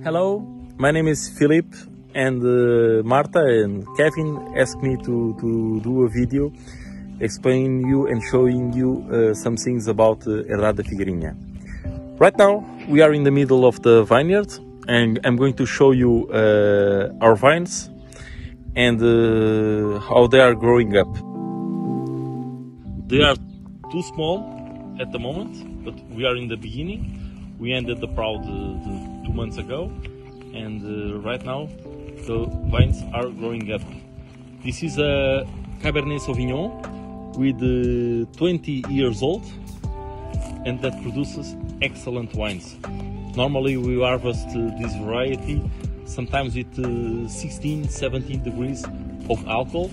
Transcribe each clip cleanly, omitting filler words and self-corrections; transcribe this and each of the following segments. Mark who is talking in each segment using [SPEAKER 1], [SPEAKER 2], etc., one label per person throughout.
[SPEAKER 1] Hello, my name is Philip, and Marta and Kevin asked me to do a video explaining you and showing you some things about Herdade da Figueirinha. Right now we are in the middle of the vineyard and I'm going to show you our vines and how they are growing up. They are too small at the moment, but we are in the beginning. We ended the proud 2 months ago, and right now the vines are growing up. This is a Cabernet Sauvignon with 20 years old, and that produces excellent wines. Normally we harvest this variety sometimes with 16-17 degrees of alcohol.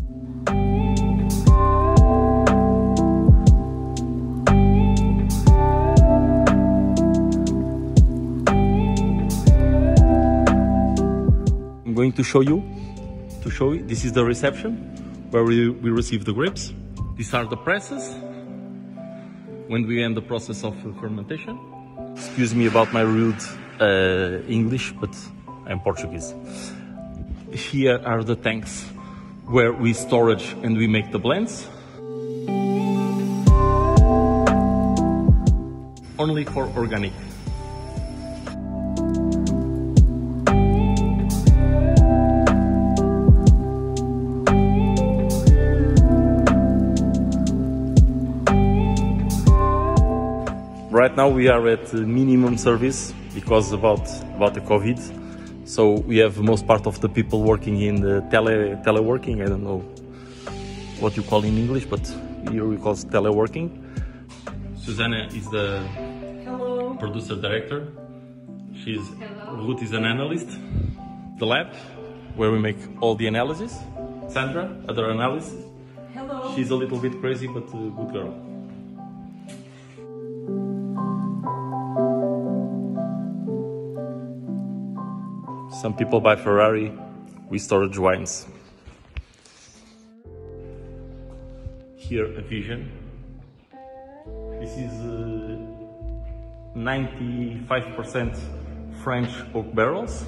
[SPEAKER 1] I'm going to show you, this is the reception where we receive the grapes. These are the presses when we end the process of fermentation. Excuse me about my rude English, but I'm Portuguese. Here are the tanks where we storage and we make the blends. Only for organic. Right now we are at minimum service because about the COVID. So we have most part of the people working in the teleworking. I don't know what you call in English, but here we call it teleworking. Susanna is the producer director. Ruth is an analyst. The lab where we make all the analysis. Sandra, other analysis.
[SPEAKER 2] Hello.
[SPEAKER 1] She's a little bit crazy, but a good girl. Some people buy Ferrari, we storage wines. Here a vision. This is 95% French oak barrels.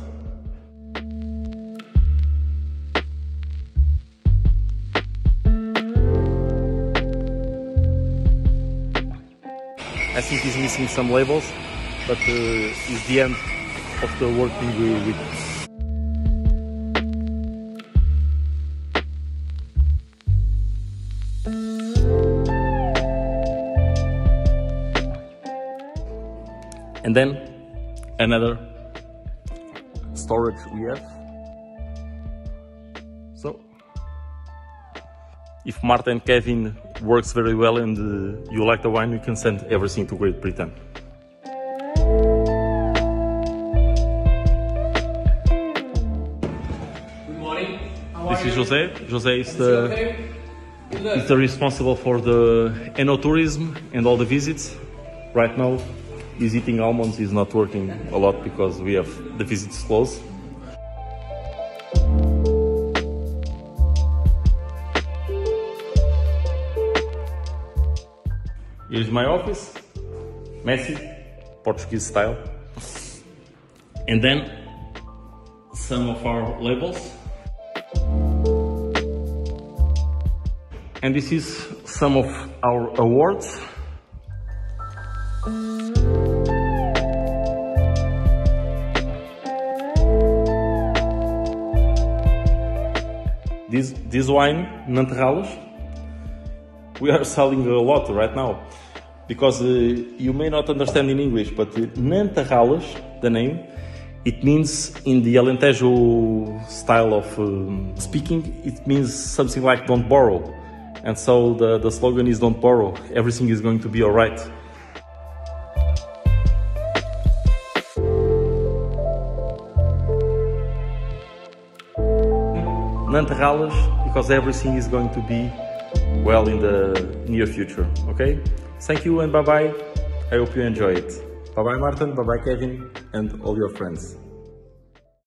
[SPEAKER 1] I think he's missing some labels, but it's the end of the working with. And then another storage we have. So if Marta and Kevin works very well and you like the wine, you can send everything to Great Britain. This is Jose. Jose is the responsible for the enoturism and all the visits. Right now, he's eating almonds. He's not working a lot because we have the visits closed. Here's my office, messy, Portuguese style. And then some of our labels. And this is some of our awards. This wine, Nanterrales, we are selling a lot right now because you may not understand in English, but Nanterrales, the name, it means in the Alentejo style of speaking, it means something like don't borrow. And so the slogan is don't borrow, everything is going to be all right. Nanterrales, because everything is going to be well in the near future, okay? Thank you and bye-bye. I hope you enjoy it. Bye-bye Martin, bye-bye Kevin, and all your friends.